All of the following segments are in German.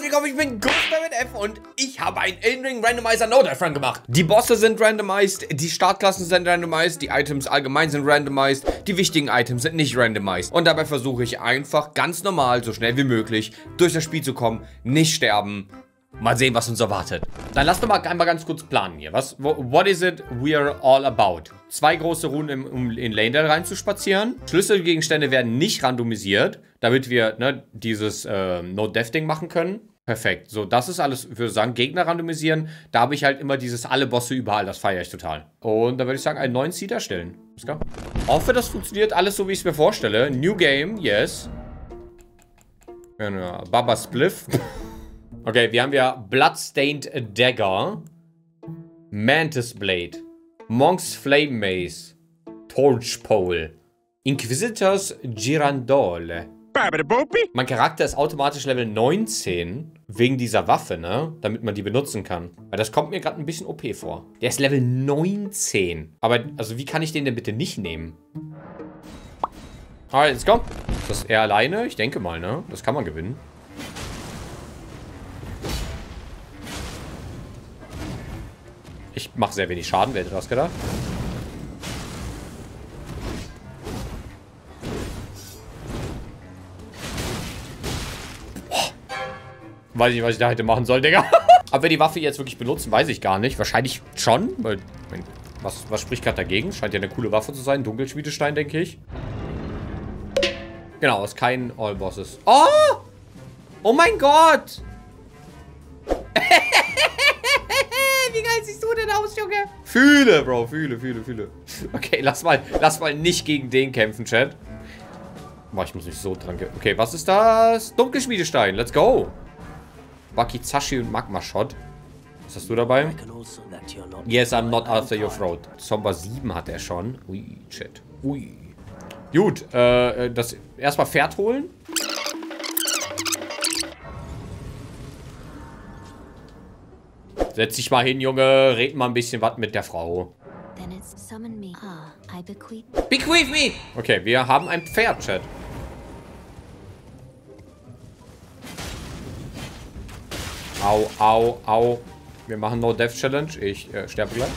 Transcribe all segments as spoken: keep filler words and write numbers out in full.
willkommen, ich bin Gustav mit F und ich habe einen Elden Ring Randomizer No Dive Run gemacht. Die Bosse sind randomized, die Startklassen sind randomized, die Items allgemein sind randomized, die wichtigen Items sind nicht randomized. Und dabei versuche ich einfach ganz normal, so schnell wie möglich, durch das Spiel zu kommen, nicht sterben. Mal sehen, was uns erwartet. Dann lass doch mal einmal ganz kurz planen hier. Was, what is it we are all about? Zwei große Runden, um in Lanedale reinzuspazieren. Schlüsselgegenstände werden nicht randomisiert, damit wir ne, dieses äh, No-Death-Ding machen können. Perfekt. So, das ist alles, ich würde sagen, Gegner randomisieren. Da habe ich halt immer dieses alle Bosse überall. Das feiere ich total. Und dann würde ich sagen, einen neuen Seed erstellen. Ist klar. Hoffe, das funktioniert alles so, wie ich es mir vorstelle. New Game, yes. Genau. Baba Spliff. Okay, wir haben ja Bloodstained Dagger, Mantis Blade, Monk's Flame Mace, Torch Pole, Inquisitors Girandole. Mein Charakter ist automatisch Level neunzehn, wegen dieser Waffe, ne? Damit man die benutzen kann. Weil das kommt mir gerade ein bisschen O P vor. Der ist Level neunzehn. Aber, also wie kann ich den denn bitte nicht nehmen? Alright, let's go. Ist das er alleine? Ich denke mal, ne? Das kann man gewinnen. Ich mache sehr wenig Schaden, wer hätte das gedacht? Boah. Weiß nicht, was ich da hätte machen sollen, Digga. Ob wir die Waffe jetzt wirklich benutzen, weiß ich gar nicht. Wahrscheinlich schon, weil, was, was spricht gerade dagegen? Scheint ja eine coole Waffe zu sein. Dunkelschmiedestein, denke ich. Genau, ist kein All-Bosses. Oh! Oh mein Gott! Wie geil siehst du denn aus, Junge? Fühle, Bro. Fühle, fühle, fühle. Okay, lass mal, lass mal nicht gegen den kämpfen, Chat. Boah, ich muss nicht so dran gehen. Okay, was ist das? Dunkelschmiedestein. Let's go. Wakizashi und Magma Shot. Was hast du dabei? Yes, I'm not after your throat. Zomba sieben hat er schon. Ui, Chat. Ui. Gut, äh, das erstmal Pferd holen. Setz dich mal hin, Junge. Red mal ein bisschen was mit der Frau. Bequeath me! Okay, wir haben ein Pferd, Chat. Au, au, au. Wir machen No-Death-Challenge. Ich äh, sterbe gleich.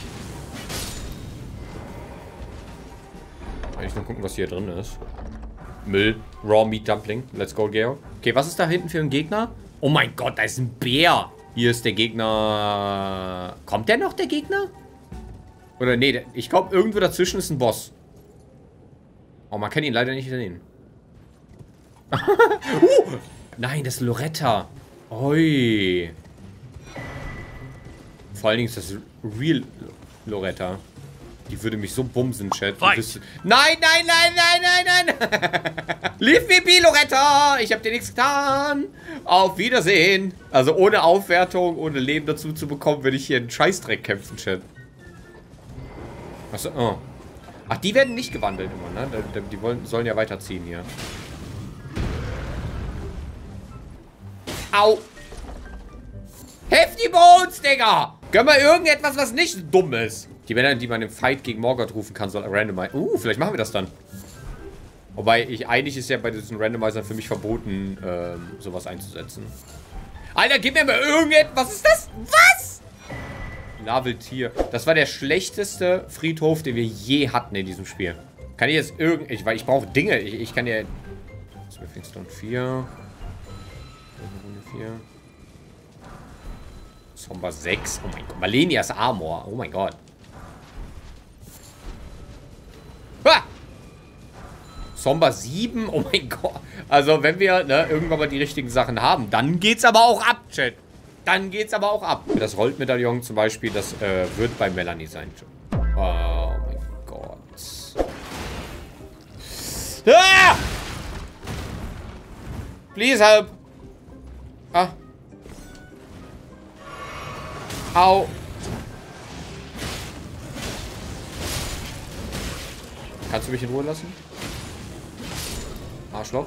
Eigentlich nur gucken, was hier drin ist. Müll. Raw Meat Dumpling. Let's go, Geo. Okay, was ist da hinten für ein Gegner? Oh mein Gott, da ist ein Bär. Hier ist der Gegner. Kommt der noch, der Gegner? Oder nee, der, ich glaube, irgendwo dazwischen ist ein Boss. Oh, man kann ihn leider nicht sehen. uh! Nein, das ist Loretta. Oi. Vor allen Dingen ist das Real Loretta. Die würde mich so bumsen, Chat. Nein, nein, nein, nein, nein, nein. Leave me be, Loretta. Ich hab dir nichts getan. Auf Wiedersehen. Also ohne Aufwertung, ohne Leben dazu zu bekommen, würde ich hier einen Scheißdreck kämpfen, Chat. Achso, oh. Ach, die werden nicht gewandelt immer, ne? Die wollen, sollen ja weiterziehen hier. Au. Hefty Bones, Digga. Gönn mal irgendetwas, was nicht dumm ist. Die Männer, die man im Fight gegen Morgoth rufen kann, soll randomize. Uh, vielleicht machen wir das dann. Wobei, ich, eigentlich ist ja bei diesen Randomizern für mich verboten, ähm, sowas einzusetzen. Alter, gib mir mal irgendetwas. Was ist das? Was? Laveltier. Das war der schlechteste Friedhof, den wir je hatten in diesem Spiel. Kann ich jetzt irgend... Ich, weil ich brauche Dinge. Ich, ich kann ja... Smithing Stone vier. vier. Zomba sechs. Oh mein Gott. Malenias Armor. Oh mein Gott. Ah! Zomba sieben. Oh mein Gott. Also, wenn wir ne, irgendwann mal die richtigen Sachen haben, dann geht's aber auch ab, Chat. Dann geht's aber auch ab. Das Rollmedaillon zum Beispiel, das äh, wird bei Melanie sein. Oh mein Gott. Ah! Please help. Ah. Au. Kannst du mich in Ruhe lassen? Arschloch.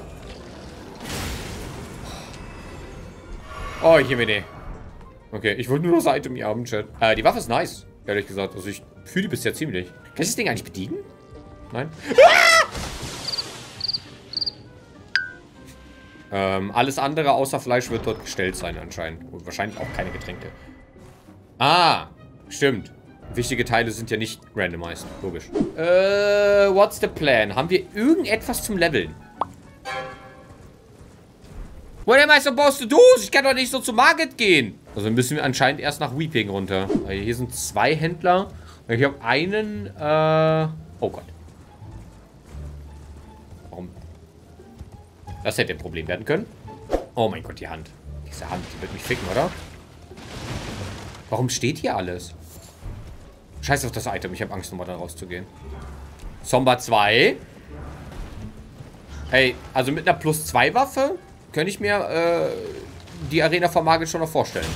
Oh, ich nehme den. Okay, ich wollte nur das Item hier haben, Chat. Äh, die Waffe ist nice, ehrlich gesagt. Also ich fühle die bisher ziemlich. Kann ich das Ding eigentlich bedienen? Nein? Ah! Ähm, alles andere außer Fleisch wird dort gestellt sein anscheinend. Und wahrscheinlich auch keine Getränke. Ah, stimmt. Wichtige Teile sind ja nicht randomized. Logisch. Äh, what's the plan? Haben wir irgendetwas zum Leveln? What am I supposed to do? Ich kann doch nicht so zu Market gehen. Also müssen wir anscheinend erst nach Weeping runter. Weil hier sind zwei Händler. Und ich habe einen, äh... oh Gott. Warum? Das hätte ein Problem werden können. Oh mein Gott, die Hand. Diese Hand, die wird mich ficken, oder? Warum steht hier alles? Scheiß auf das Item. Ich habe Angst, nochmal da rauszugehen. Zomba zwei. Hey, also mit einer Plus zwei Waffe könnte ich mir äh, die Arena von Margit schon noch vorstellen.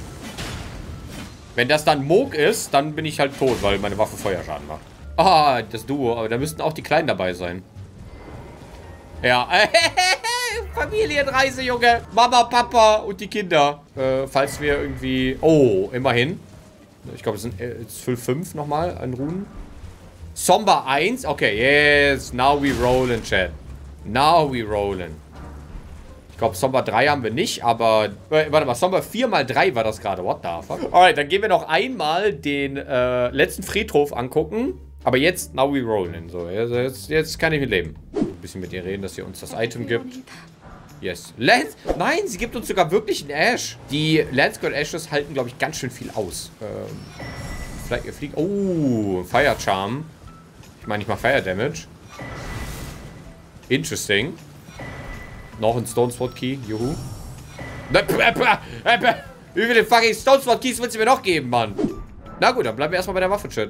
Wenn das dann Moog ist, dann bin ich halt tot, weil meine Waffe Feuerschaden macht. Ah, das Duo. Aber da müssten auch die Kleinen dabei sein. Ja. Familienreise, Junge. Mama, Papa und die Kinder. Äh, falls wir irgendwie... Oh, immerhin. Ich glaube, es sind zwölf fünf nochmal an Runen. Zomba eins. Okay, yes. Now we rollin', Chat. Now we rollin'. Ich glaube, Zomba drei haben wir nicht, aber... Äh, warte mal, Zomba vier mal drei war das gerade. What the fuck? Alright, dann gehen wir noch einmal den äh, letzten Friedhof angucken. Aber jetzt, now we rollin'. So, jetzt, jetzt kann ich mit leben. Ein bisschen mit ihr reden, dass sie uns das Item gibt. Yes. Lance? Nein, sie gibt uns sogar wirklich einen Ash. Die Lance God Ashes halten, glaube ich, ganz schön viel aus. Ähm, vielleicht ihr fliegt... Oh, Fire Charm. Ich meine, ich mache Fire Damage. Interesting. Noch ein Stone Sword Key. Juhu. Wie viele fucking Stone Sword Keys willst du mir noch geben, Mann? Na gut, dann bleiben wir erstmal bei der Waffe, Chat.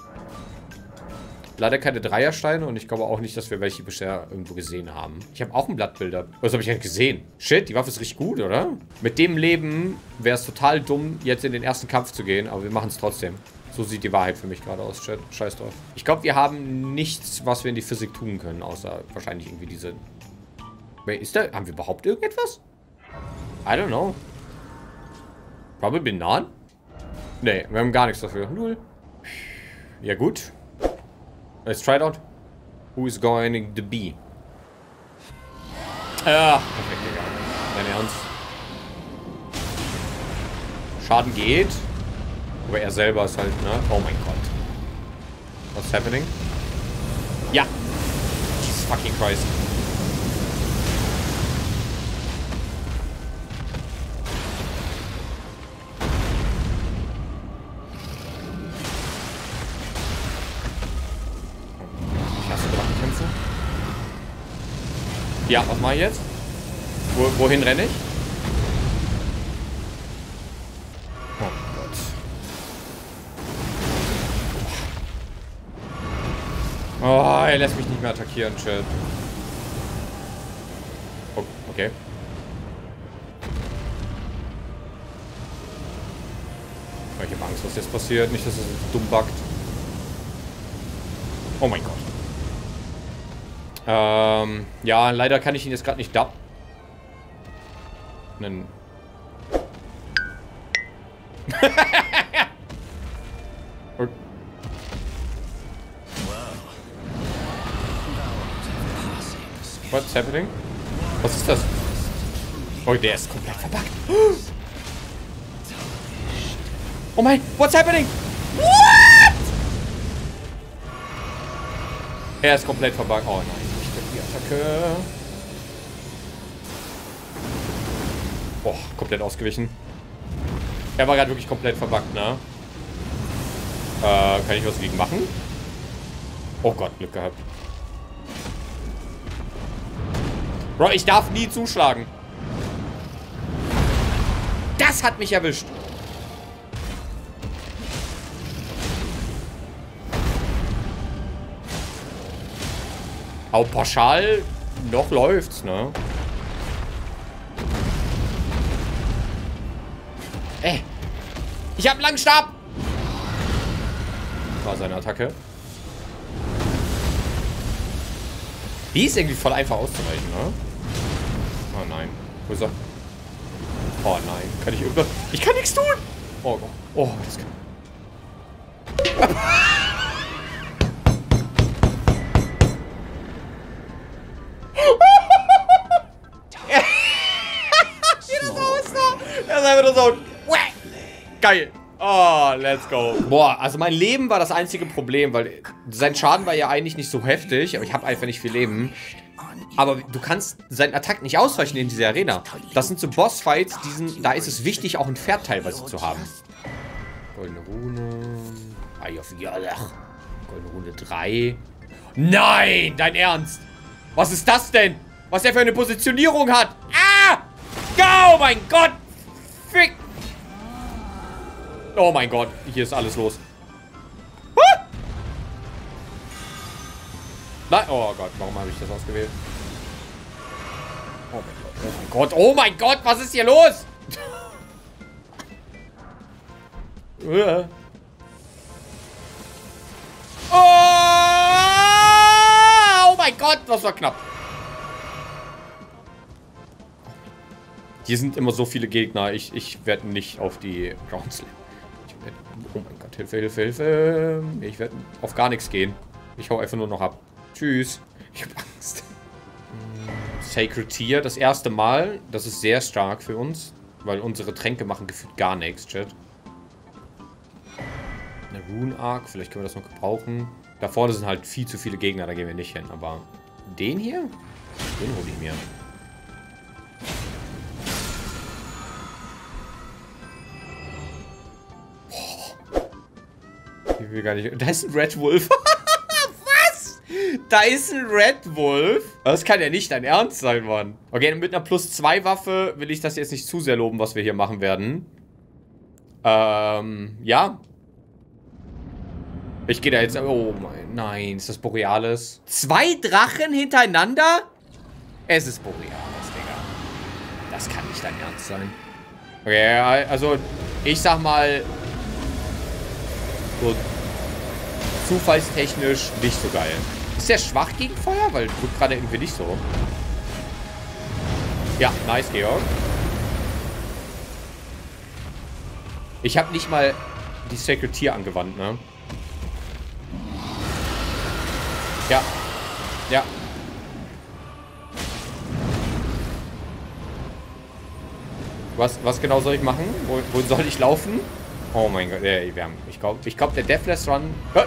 Leider keine Dreiersteine und ich glaube auch nicht, dass wir welche bisher irgendwo gesehen haben. Ich habe auch einen Blattbilder. Was habe ich denn gesehen? Shit, die Waffe ist richtig gut, oder? Mit dem Leben wäre es total dumm, jetzt in den ersten Kampf zu gehen, aber wir machen es trotzdem. So sieht die Wahrheit für mich gerade aus, Chat. Scheiß drauf. Ich glaube, wir haben nichts, was wir in die Physik tun können, außer wahrscheinlich irgendwie diese... Wait, ist da... Haben wir überhaupt irgendetwas? I don't know. Probably none? Nee, wir haben gar nichts dafür. Null. Ja, gut. Let's try it out. Who is going to be? Ja, perfekt, egal. Dein Ernst. Schaden geht. Aber er selber ist halt, ne? Oh mein Gott. What's happening? Ja. Jesus fucking Christ. Ja, was mache ich jetzt? Wo, wohin renne ich? Oh Gott. Oh, er lässt mich nicht mehr attackieren, Chat. Oh, okay. Ich habe Angst, was jetzt passiert. Nicht, dass es dumm buggt. Oh mein Gott. Ähm, ja, leider kann ich ihn jetzt gerade nicht dub. Nen. What's happening? Was ist das? Oh, der ist komplett verbuggt. Oh mein, what's happening? What? Er ist komplett verbuggt. Oh nein. Die Attacke. Boah, komplett ausgewichen. Er war gerade wirklich komplett verbuggt, ne? Äh, kann ich was dagegen machen? Oh Gott, Glück gehabt. Bro, ich darf nie zuschlagen. Das hat mich erwischt. Auch pauschal noch läuft's, ne? Ey. Ich hab einen langen Stab. War seine Attacke. Die ist irgendwie voll einfach auszuweichen, ne? Oh nein. Wo ist er? Oh nein. Kann ich irgendwas... Ich kann nichts tun! Oh Gott. Oh, das kann... Er ist einfach nur so. Geil. Oh, let's go. Boah, also mein Leben war das einzige Problem, weil sein Schaden war ja eigentlich nicht so heftig, aber ich habe einfach nicht viel Leben. Aber du kannst seinen Attack nicht ausweichen in dieser Arena. Das sind so Bossfights, diesen, da ist es wichtig, auch ein Pferd teilweise zu haben. Goldene Rune. Eye of Yalach. Goldene Rune drei. Nein, dein Ernst? Was ist das denn? Was er für eine Positionierung hat. Ah! Oh mein Gott! Fick! Oh mein Gott, hier ist alles los. Ah! Nein, oh Gott, warum habe ich das ausgewählt? Oh mein Gott, oh mein Gott, oh mein Gott, was ist hier los? Oh mein Gott, das war knapp. Hier sind immer so viele Gegner. Ich, ich werde nicht auf die Ground Slam. Ich werd, oh mein Gott, Hilfe, Hilfe, Hilfe. Ich werde auf gar nichts gehen. Ich hau einfach nur noch ab. Tschüss. Ich hab Angst. Sacred Tear, das erste Mal. Das ist sehr stark für uns. Weil unsere Tränke machen gefühlt gar nichts, Chat. Eine Rune Arc, vielleicht können wir das noch gebrauchen. Da vorne sind halt viel zu viele Gegner, da gehen wir nicht hin. Aber den hier? Den hole ich mir. Ich will gar nicht. Da ist ein Red Wolf. Was? Da ist ein Red Wolf? Das kann ja nicht dein Ernst sein, Mann. Okay, mit einer Plus zwei Waffe will ich das jetzt nicht zu sehr loben, was wir hier machen werden. Ähm, ja. Ich gehe da jetzt... Oh mein... Nein, ist das Borealis? Zwei Drachen hintereinander? Es ist Borealis, Digga. Das kann nicht dein Ernst sein. Okay, also... Ich sag mal... So... Zufallstechnisch nicht so geil. Ist der schwach gegen Feuer? Weil drückt gerade irgendwie nicht so. Ja, nice, Georg. Ich habe nicht mal die Sacred Tear angewandt, ne? Ja. Ja. Was, was genau soll ich machen? Wo, wo soll ich laufen? Oh mein Gott, ey, wir haben, ich glaube, ich glaub, der Deathless Run... Hä?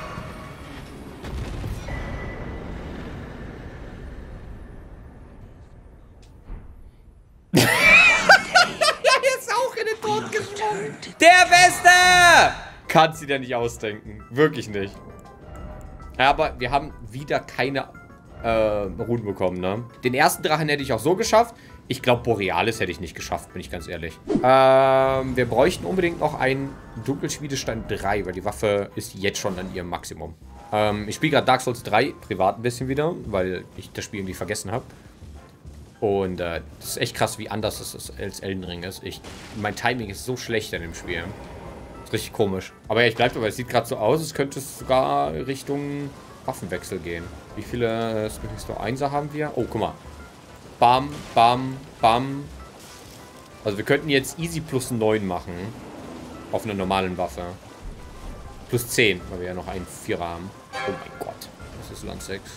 Er ist auch in den Tod gesprungen. Der Beste! Kannst du dir nicht ausdenken. Wirklich nicht. Ja, aber wir haben wieder keine äh, Runen bekommen, ne? Den ersten Drachen hätte ich auch so geschafft. Ich glaube, Borealis hätte ich nicht geschafft, bin ich ganz ehrlich. Ähm, wir bräuchten unbedingt noch einen Dunkelschmiedestein drei, weil die Waffe ist jetzt schon an ihrem Maximum. Ähm, ich spiele gerade Dark Souls drei privat ein bisschen wieder, weil ich das Spiel irgendwie vergessen habe. Und äh, das ist echt krass, wie anders es als Elden Ring ist. Ich, mein Timing ist so schlecht in dem Spiel. Ist richtig komisch. Aber ja, ich bleibe dabei. Es sieht gerade so aus, als könnte es sogar Richtung Waffenwechsel gehen. Wie viele Smithing Einser haben wir? Oh, guck mal. Bam, bam, bam. Also wir könnten jetzt easy plus neun machen. Auf einer normalen Waffe. Plus zehn, weil wir ja noch einen Vierer haben. Oh mein Gott. Das ist Land sechs.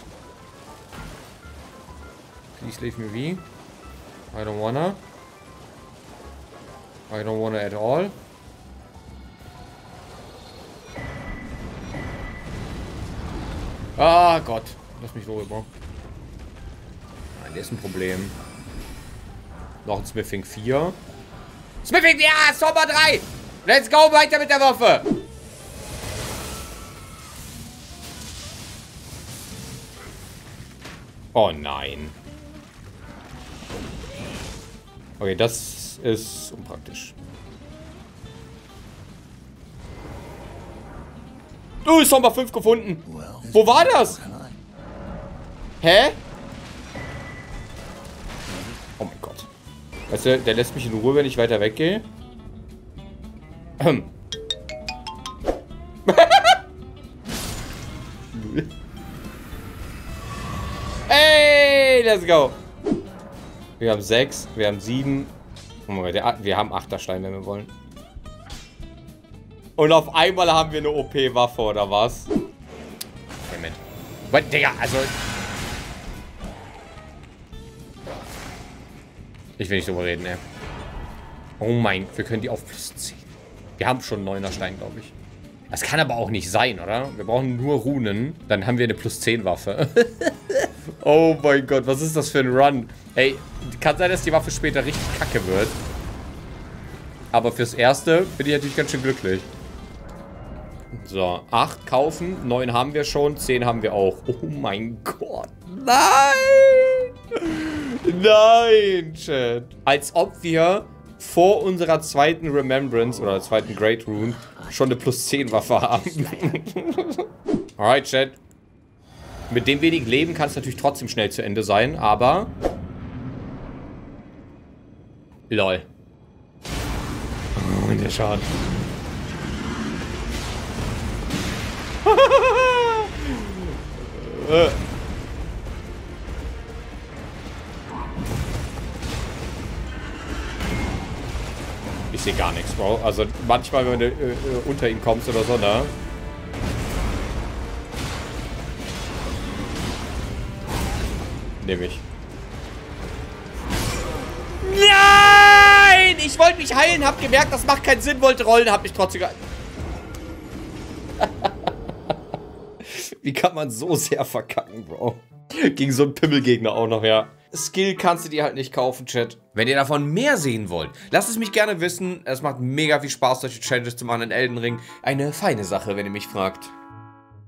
Please leave me be. I don't wanna. I don't wanna at all. Ah Gott. Lass mich rüber. Nein, der ist ein Problem. Noch ein Smithing vier. Smithing, ja, Sommer drei. Let's go, weiter mit der Waffe. Oh nein. Okay, das ist unpraktisch. Du, ist Sommer fünf gefunden. Wo war das? Hä? Oh mein Gott. Weißt du, der lässt mich in Ruhe, wenn ich weiter weggehe. Hey, let's go. Wir haben sechs, wir haben sieben. Oh mein Gott, wir haben Achterstein, wenn wir wollen. Und auf einmal haben wir eine O P-Waffe, oder was? Damit. Was, Digga, also... Ich will nicht drüber reden, ey. Oh mein, wir können die auf plus zehn. Wir haben schon einen neuner Stein, glaube ich. Das kann aber auch nicht sein, oder? Wir brauchen nur Runen. Dann haben wir eine plus zehn Waffe. Oh mein Gott, was ist das für ein Run? Ey, kann sein, dass die Waffe später richtig kacke wird. Aber fürs Erste bin ich natürlich ganz schön glücklich. So, acht kaufen, neun haben wir schon, zehn haben wir auch. Oh mein Gott. Nein! Nein, Chat. Als ob wir vor unserer zweiten Remembrance oder zweiten Great Rune schon eine plus zehn Waffe haben. Alright, Chat. Mit dem wenig Leben kann es natürlich trotzdem schnell zu Ende sein, aber... Lol. Oh, der Schaden. Ich sehe gar nichts, Bro. Also manchmal, wenn du äh, unter ihn kommst oder so, ne? Nehme ich. Nein! Ich wollte mich heilen, hab gemerkt, das macht keinen Sinn, wollte rollen, hab mich trotzdem gehalten. Wie kann man so sehr verkacken, Bro? Gegen so einen Pimmelgegner auch noch, ja. Skill kannst du dir halt nicht kaufen, Chat. Wenn ihr davon mehr sehen wollt, lasst es mich gerne wissen. Es macht mega viel Spaß, solche Challenges zu machen in Elden Ring. Eine feine Sache, wenn ihr mich fragt.